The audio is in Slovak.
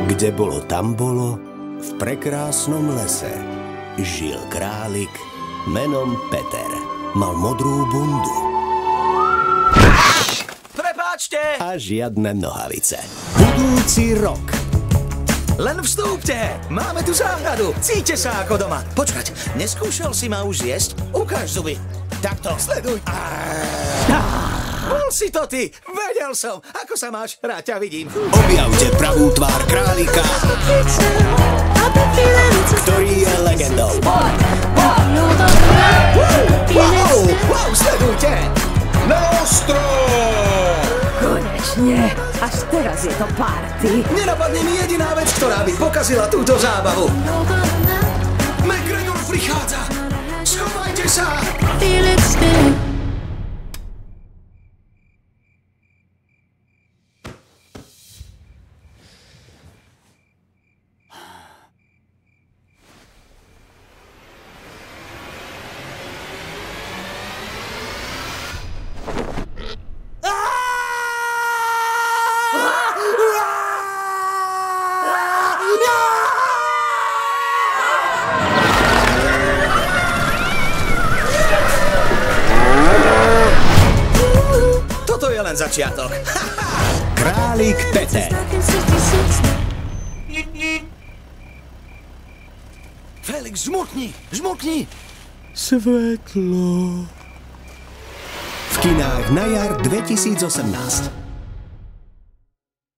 Kde bolo, tam bolo, v prekrásnom lese žil králik menom Peter. Mal modrú bundu. Prepáčte! A žiadne nohavice. Budúci rok. Len vstúpte! Máme tu záhradu. Cíťte sa ako doma. Počkať, neskúšal si ma už jesť? Ukáž zuby. Takto, sleduj. Bol si to ty. Vedel som. Ako sa máš? Rád ťa vidím. Objavte pravú tvár králika, ktorý je legendou. Wow, sledujte. Nostro! Konečne, až teraz je to party. Nenapadne mi jediná vec, ktorá by pokazila túto zábavu. McGregor prichádza! Schovajte sa! Toto je len začiatok. Králik Peter. Felix, žmurkni! Žmurkni! Svetlo. V kinách na jar 2018.